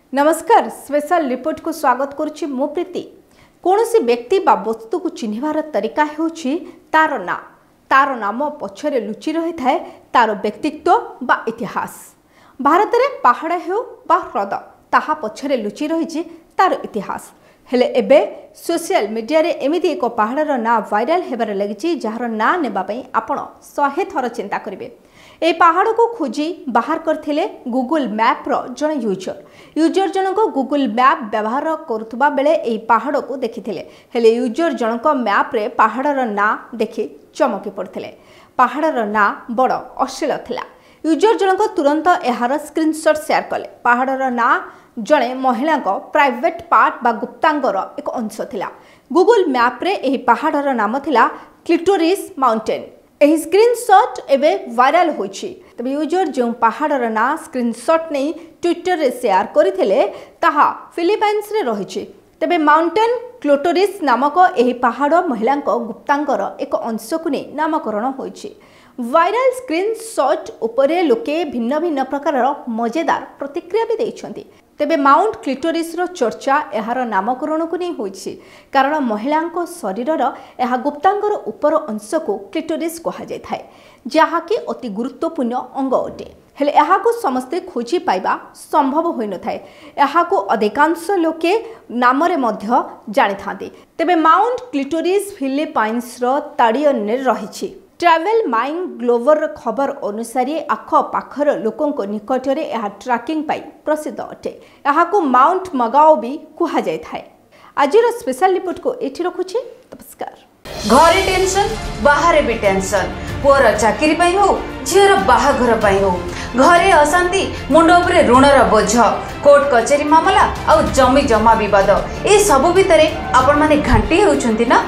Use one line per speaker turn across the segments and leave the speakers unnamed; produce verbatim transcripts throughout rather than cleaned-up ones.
नमस्कार special report को स्वागत करुच्ची मो प्रीति। कौन सी व्यक्ति बा वस्तु को चिन्हवार तरीका होछि तार ना तार नाम पछरे लुचि रही थाए तार व्यक्तित्व बा इतिहास। भारत में पहाड़ हो बा ह्रद ताहा पछरे लुचि रही तार इतिहास। हेले एबे सोशल मीडिया रे एमिति एक पहाड़र ना वायरल हेबार लगी जार ना नेबा पई आपण सौ थर चिंता करेंगे। ए पहाड़ को खोजी बाहर करथिले गूगल मैप रो जन यूजर यूजर जनक गूगल मैप व्यवहार करुवा बेले ए पहाड़ को देखिथिले। हेले यूजर जनक मैप रे पहाड़र ना देखि चमकी पड़थिले। पहाड़र ना बड़ अश्लील थिला। यूजर जनक तुरंत एहार स्क्रीनशॉट शेयर कले। पहाड़र ना जड़े महिला प्राइवेट पार्ट बा गुप्तांगर एक अंश थिला। गूगल मैप रे एही पहाड़र नाम थिला क्लिटोरिस माउंटेन। एही स्क्रीनशॉट एबे वायरल होइछि। तबे यूजर जो पहाड़र ना स्क्रीनशॉट नहीं ट्विटर रे शेयर करिथिले ताहा फिलिपाइंस रे रहिछि। तबे माउंटेन क्लिटोरिस नामक एही पहाड़ महिला गुप्तांगर एक अंश को नहीं नामकरण होइछि। वायरल स्क्रीनशॉट उपरे लोके भिन्न भिन्न प्रकार मजेदार प्रतिक्रिया भी देइछन्ति। तेबे माउंट क्लिटोरिस रो चर्चा एहार नामकरण को नहीं होइछि कारण महिला शरीरर एहा गुप्तांगर उपर अंश को क्लिटोरिस कहा जाय थाए जहा कि अति गुरुत्वपूर्ण अंग अटे। हेले एहा को समस्ते खोजी पाइबा संभव होई न थाए। एहा को अधिकांश लोके नाम रे मध्य जानि थांती। तेबे माउंट क्लिटोरिस फिलिपाइंस रो ताड़ियन ने रहिछि। ट्रैवल माइंग ग्लोबर खबर अनुसार आख पाखर लोकों निकट में यह ट्रैकिंग पाई प्रसिद्ध अटे। यहाँ माउंट मगाओ भी कहा जाय थाए। आज स्पेशल रिपोर्ट को एठी रखुछि। नमस्कार।
घरे टेंशन बाहर भी टेंशन पुअर चाकरी पाई हो झीर बाहाघर पाई हो घरे अशांति मुंड उपरे ऋणर बोझ कोर्ट कचेरी मामला आ जमी जमा विवाद ए सब भितर आपण माने घांटी होउछंती ना।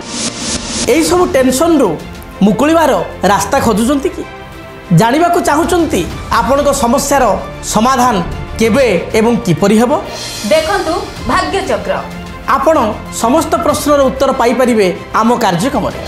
एई सब टेंशन रो मुकुलिबार रास्ता खोजुचंती कि जानिबा को चाहुचंती आपण को समस्यार समाधान केबे एवं किपरि हेबो
देखंतु भाग्य चक्र।
आपण समस्त प्रश्नर उत्तर पाई परिबे आम कार्यक्रम रे।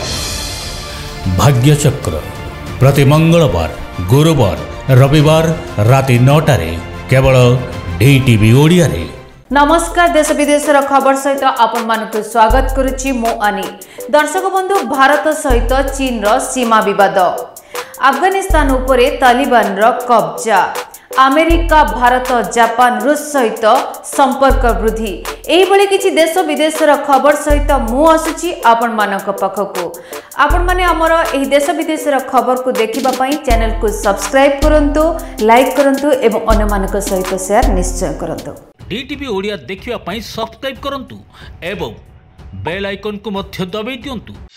भाग्य चक्र प्रति मंगलवार गुरुवार रविवार राति नौटा रे केवल डीटीवी ओडिया रे।
नमस्कार देश विदेशर खबर सहित आपण मानक स्वागत करुच्ची मो आनी। दर्शक बंधु भारत सहित चीन रो सीमा विवाद अफगानिस्तान उपरे तालिबान रो कब्जा अमेरिका भारत जापान रूस सहित संपर्क वृद्धि एही भली किछि देश विदेशर खबर सहित मु आसुची आपण मानक पाखकु। आपण माने हमर एही देश विदेशर खबर को देखिबा पई चैनल को सब्सक्राइब करंतु लाइक करंतु एवं अन्य मानक सहित शेयर निश्चय करंतु।
डीटीवी ओडिया देखिबा पई सब्सक्राइब करंतु एवं बेल आइकन को मध्य दबाई दियंतु